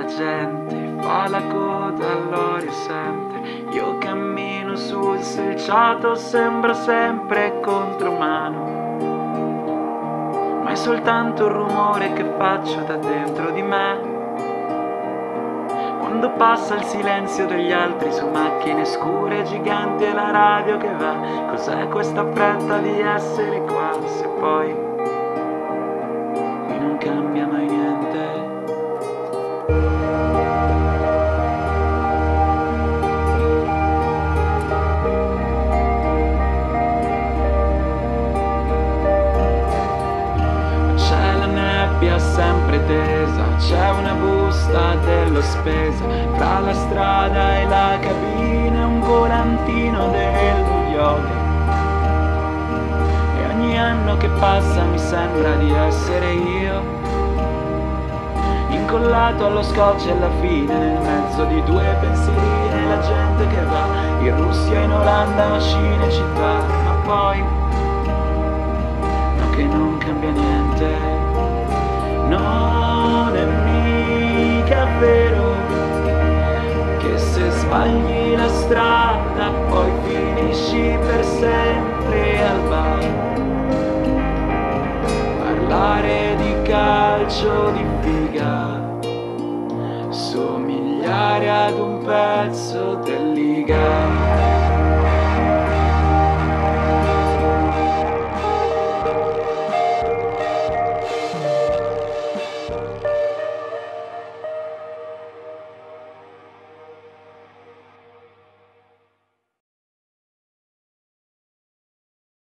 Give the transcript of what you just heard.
gente fa la coda all'Orient Center. Io cammino sul selciato, sembra sempre contromano, ma è soltanto un rumore che faccio da dentro di me. Quando passa il silenzio degli altri su macchine scure, giganti e la radio che va, cos'è questa fretta di essere qua, se poi qui non cambia mai niente. C'è la nebbia sempre tesa, c'è una busta dello spesa, fra la strada e la cabina un volantino dello yoga. E ogni anno che passa mi sembra di essere io, incollato allo scotch e alla fine nel mezzo di due pensierine, la gente che va in Russia, in Olanda, o Cinecittà, ma poi no, che non cambia niente. Non è mica vero che se sbagli la strada poi finisci per sempre al bar. Parlare di calcio, di figa, somigliare ad un pezzo del Liga.